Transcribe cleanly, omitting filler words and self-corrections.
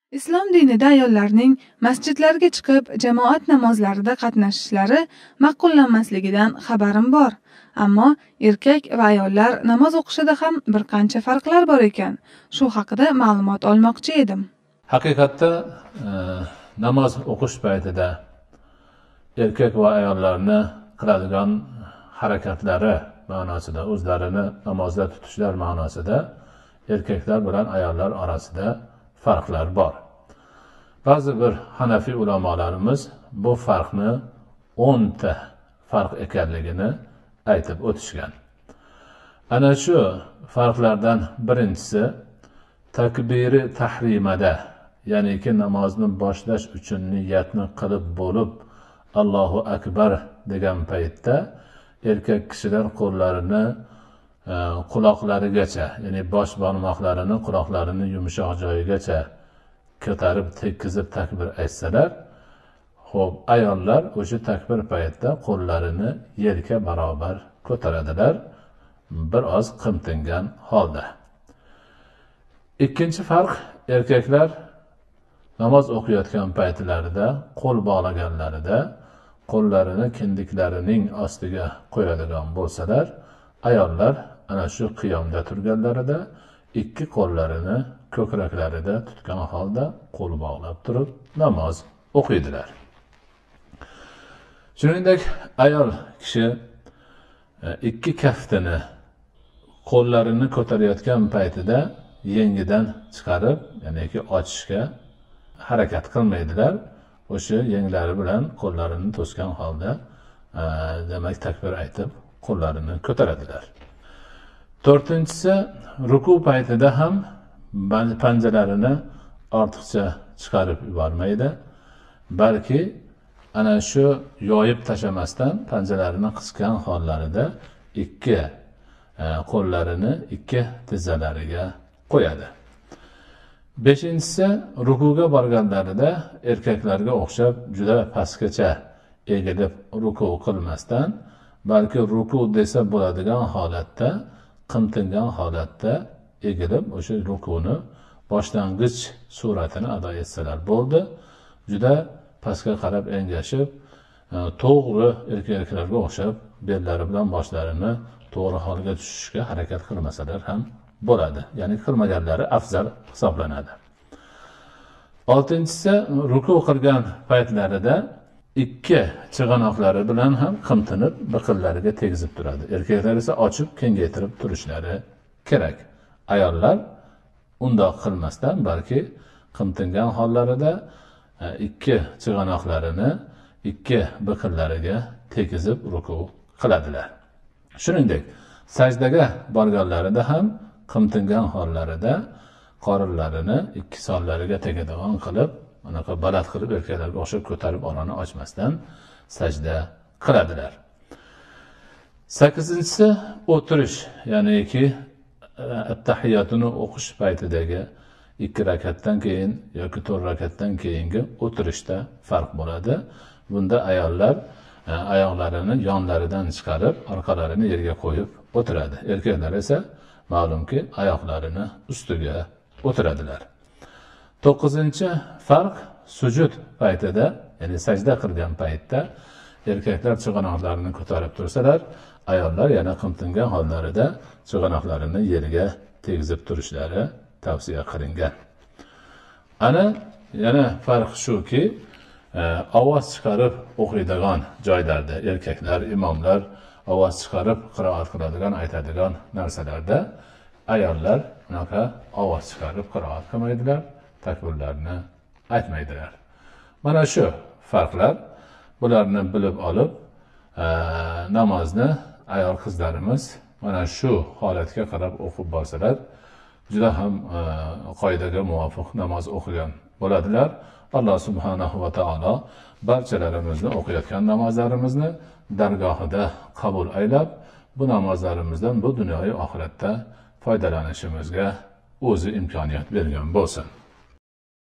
Islom dinida ayollarning masjidlarga chiqib jamoat namozlarida qatnashishlari ma'qullanmasligidan xabarim bor. Ammo erkak va ayollar namoz o'qishida ham bir qancha farqlar bor ekan. Shu haqida ma'lumot olmoqchi edim. Haqiqatda namoz o'qish paytida erkak va ayollarni qiladigan harakatlari ma'nosida, o'zlarini namozda tutishlar ma'nosida erkaklar bilan ayollar orasida farqlar bor. Ba'zi bir Hanafi ulamolarimiz bu farqni 10 ta farq ekanligini aytib o'tishgan. Ana shu farqlardan birinchisi takbiri tahrimada, ya'ni ki namozni boshlash uchun niyatni qilib bo'lib Allohu akbar degan paytda erkak kishilar qo'llarini quloqlarigacha, ya'ni bosh barmoqlarini quloqlarini yumshoq joyigacha ko'tarib tekkizib takbir aytsalar, xo'p, ayollar o'sha takbir paytida qo'llarini yerga barobar ko'taradilar, bir oz qimtingan holda. Ikkinchi farq, erkaklar namoz o'qiyotgan paytlarida qo'l bog'laganlarida qo'llarini kindiklarining ostiga qo'yadigan bo'lsalar, ayollar ana shu qiyomda turganlarida ikki qo'llarini ko'kraklarida tutgan holda qo'l bog'lab turib namoz o'qiydilar. Shuningdek, ayol kishi ikki kaftini qo'llarini ko'tarayotgan paytida yengidan chiqarib, ya'ni ki ochishga harakat qilmaydilar. O'sha yenglari bilan qo'llarini to'sgan holda demak takbir aytib qo'llarini ko'taradilar. To'rtinchisi, ruku paytida ham panjalarini ortiqcha chiqarib yubormaydi, balki ana shu yoyib tashlamasdan panjalarini qisgan hollarida ikki qo'llarini ikki tizzalariga qo'yadi. Beshinchisi, rukuga borganlarida erkaklarga o'xshab juda pastgacha egilib ruku qilmasdan, balki ruku desa bo'ladigan holatda, qimtingan holatda egilib o'sha rukuni boshlang'ich suratini ado etsalar bo'ldi. Juda pastga qarab engashib, to'g'ri erkaklarga o'xshab bellari bilan boshlarini to'g'ri holga tushishga harakat qilmasalar ham bo'ladi. Ya'ni qilmaganlari afzal hisoblanadi. Oltinchisi, ruku qilgan paytlarida ikki chig'anoqlari bilan ham qimtinib biqinlariga tegizib turadi. Erkaklar esa ochib kengaytirib turishlari kerak. Ayollar undoq qilmasdan, balki qimtingan hollarida ikki chig'anoqlarini ikki biqinlariga tegizib ruku qiladilar. Shuningdek, sajdaga borganlarida ham qimtingan hollarida qorinlarini ikki sonlariga tegadigan qilib, anaqa baland qilib erkaklarga o'xshab ko'tarib orani ochmasdan sajda qiladilar. Sakkizinchisi, o'tirish, ya'ni ki at-tahiyatuni o'qish paytidagi 2 rakatdan keyin yoki 4 rakatdan keyingi o'tirishda farq bo'ladi. Bunda ayollar oyoqlarini yonlaridan chiqarib, orqalarini yerga qo'yib o'tiradi. Erkaklar esa ma'lumki oyoqlarini ustiga o'tiradilar. 9-chi farq, sujud paytida, ya'ni sajda qilgan paytda erkaklar chig'anoqlarini ko'tarib tursalar, ayollar yana qimtingan hollarida chig'anoqlarini yerga tegizib turishlari tavsiya qilingan. Ana yana farq shuki, ovoz chiqarib o'qiydigan joylarda erkaklar, imomlar ovoz chiqarib qiroat qiladigan, aytadigan narsalarda ayollar unaqa ovoz chiqarib qiroat qilmaydilar, takbirlarni aytmaydilar. Mana shu farqlar, bularni bilib olib, namozni ayol qizlarimiz mana shu holatga qarab o'qib borsalar, juda ham qoidaga muvofiq namoz o'qigan bo'ladilar. Alloh subhanahu va taolo barchalarimizni o'qiyotgan namozlarimizni dargohida qabul aylab, bu namozlarimizdan bu dunyoyu oxiratda foydalanishimizga o'zi imkoniyat bergan bo'lsin.